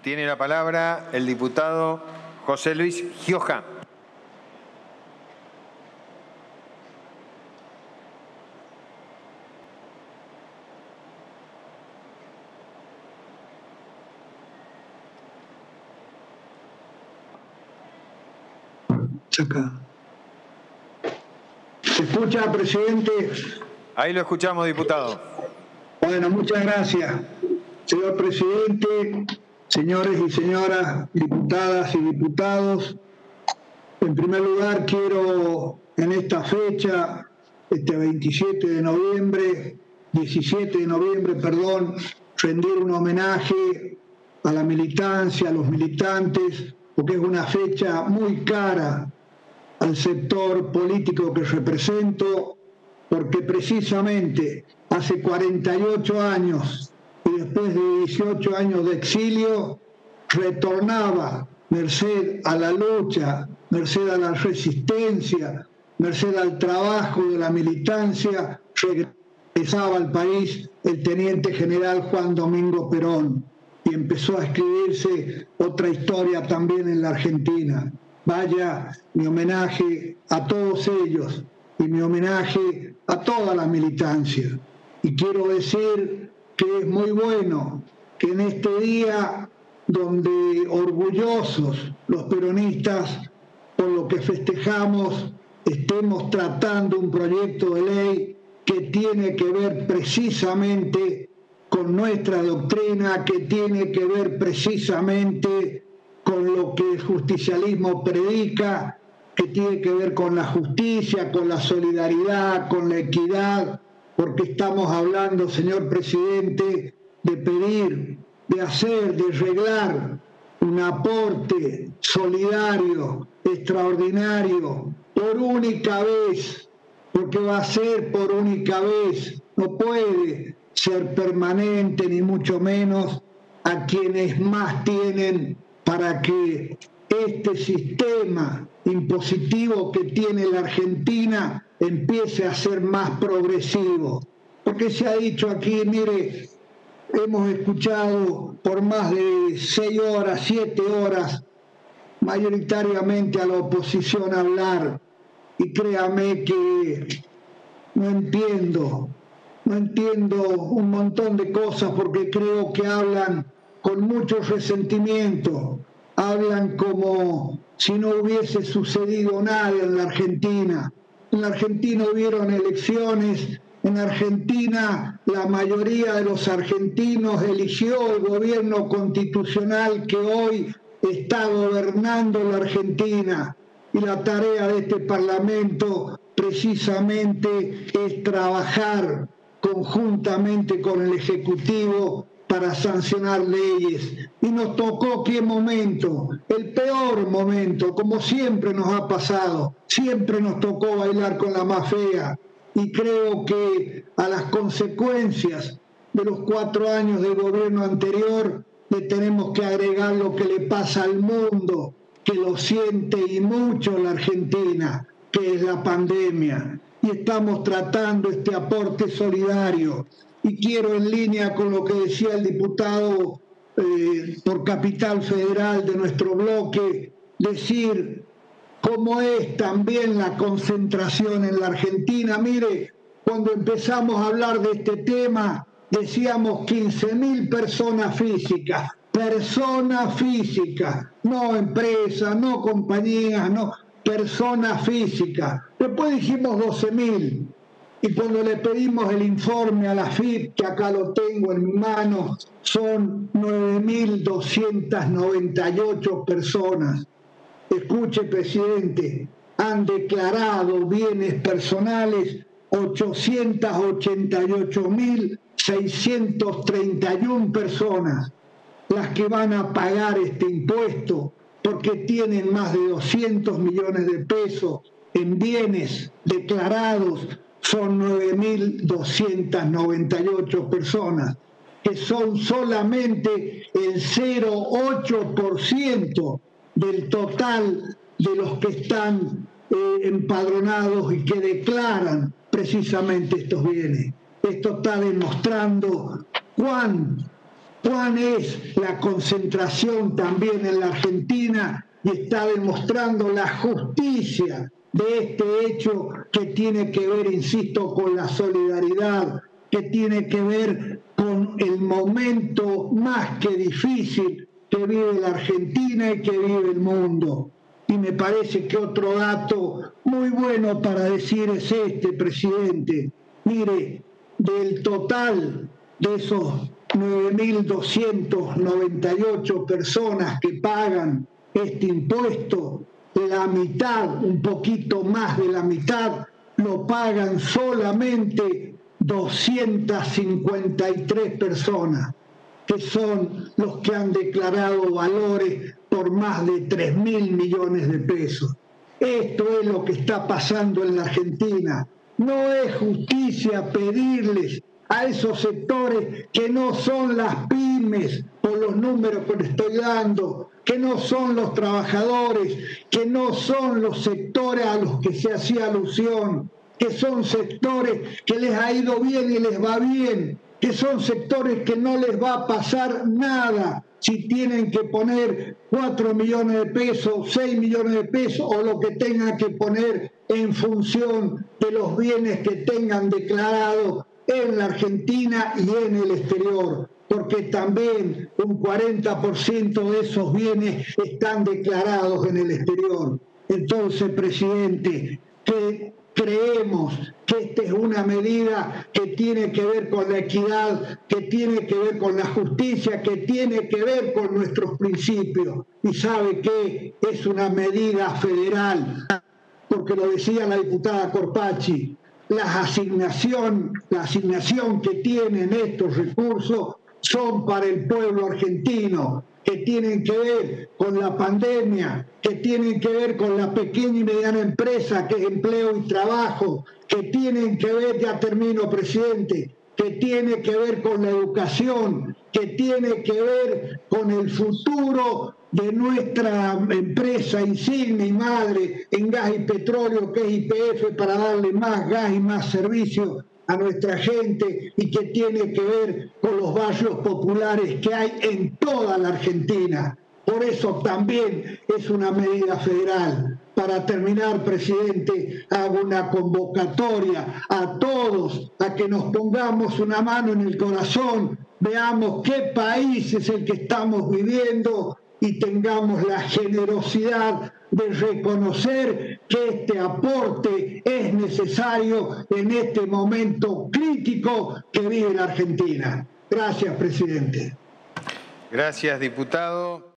Tiene la palabra el diputado José Luis Gioja. Acá. ¿Se escucha, presidente? Ahí lo escuchamos, diputado. Bueno, muchas gracias, señor presidente, señores y señoras diputadas y diputados. En primer lugar, quiero en esta fecha, este 17 de noviembre, rendir un homenaje a la militancia, a los militantes, porque es una fecha muy cara al sector político que represento, porque precisamente hace 48 años y después de 18 años de exilio, retornaba, merced a la lucha, merced a la resistencia, merced al trabajo de la militancia, regresaba al país el teniente general Juan Domingo Perón y empezó a escribirse otra historia también en la Argentina. Vaya mi homenaje a todos ellos y mi homenaje a toda la militancia. Y quiero decir que es muy bueno que en este día donde orgullosos los peronistas por lo que festejamos estemos tratando un proyecto de ley que tiene que ver precisamente con nuestra doctrina, que tiene que ver precisamente con lo que el justicialismo predica, que tiene que ver con la justicia, con la solidaridad, con la equidad, porque estamos hablando, señor presidente, de pedir, de hacer, de arreglar un aporte solidario, extraordinario, por única vez, porque va a ser por única vez, no puede ser permanente, ni mucho menos a quienes más tienen, para que este sistema impositivo que tiene la Argentina empiece a ser más progresivo. Porque se ha dicho aquí, mire, hemos escuchado por más de 6 horas, 7 horas, mayoritariamente a la oposición hablar, y créame que no entiendo un montón de cosas porque creo que hablan con mucho resentimiento, hablan como si no hubiese sucedido nada en la Argentina. En la Argentina hubieron elecciones, en Argentina la mayoría de los argentinos eligió el gobierno constitucional que hoy está gobernando la Argentina. Y la tarea de este Parlamento precisamente es trabajar conjuntamente con el Ejecutivo para sancionar leyes. Y nos tocó qué momento, el peor momento, como siempre nos ha pasado, siempre nos tocó bailar con la más fea. Y creo que a las consecuencias de los 4 años del gobierno anterior le tenemos que agregar lo que le pasa al mundo, que lo siente y mucho la Argentina, que es la pandemia. Y estamos tratando este aporte solidario. Y quiero, en línea con lo que decía el diputado por Capital Federal de nuestro bloque, decir cómo es también la concentración en la Argentina. Mire, cuando empezamos a hablar de este tema, decíamos 15.000 personas físicas, no empresas, no compañías, no, personas físicas. Después dijimos 12.000. Y cuando le pedimos el informe a la FIP, que acá lo tengo en mi mano, son 9.298 personas. Escuche, presidente, han declarado bienes personales 888.631 personas, las que van a pagar este impuesto, porque tienen más de 200 millones de pesos en bienes declarados. Son 9.298 personas, que son solamente el 0,8% del total de los que están empadronados y que declaran precisamente estos bienes. Esto está demostrando cuán cuán es la concentración también en la Argentina y está demostrando la justicia de este hecho que tiene que ver, insisto, con la solidaridad, que tiene que ver con el momento más que difícil que vive la Argentina y que vive el mundo. Y me parece que otro dato muy bueno para decir es este, presidente. Mire, del total de esos 9.298 personas que pagan este impuesto, la mitad, un poquito más de la mitad, lo pagan solamente 253 personas, que son los que han declarado valores por más de 3.000 millones de pesos. Esto es lo que está pasando en la Argentina. No es justicia pedirles a esos sectores que no son las pymes, por los números que les estoy dando, que no son los trabajadores, que no son los sectores a los que se hacía alusión, que son sectores que les ha ido bien y les va bien, que son sectores que no les va a pasar nada si tienen que poner 4 millones de pesos, 6 millones de pesos o lo que tengan que poner en función de los bienes que tengan declarados en la Argentina y en el exterior, porque también un 40% de esos bienes están declarados en el exterior. Entonces, presidente, que creemos que esta es una medida que tiene que ver con la equidad, que tiene que ver con la justicia, que tiene que ver con nuestros principios. Y sabe que es una medida federal, porque lo decía la diputada Corpacci, la asignación que tienen estos recursos son para el pueblo argentino, que tienen que ver con la pandemia, que tienen que ver con la pequeña y mediana empresa, que es empleo y trabajo, que tienen que ver, ya termino, presidente, que tiene que ver con la educación, que tiene que ver con el futuro de nuestra empresa insignia y madre en gas y petróleo, que es YPF, para darle más gas y más servicios a nuestra gente, y que tiene que ver con los barrios populares que hay en toda la Argentina. Por eso también es una medida federal. Para terminar, presidente, hago una convocatoria a todos a que nos pongamos una mano en el corazón, veamos qué país es el que estamos viviendo y tengamos la generosidad de reconocer que este aporte es necesario en este momento crítico que vive la Argentina. Gracias, presidente. Gracias, diputado.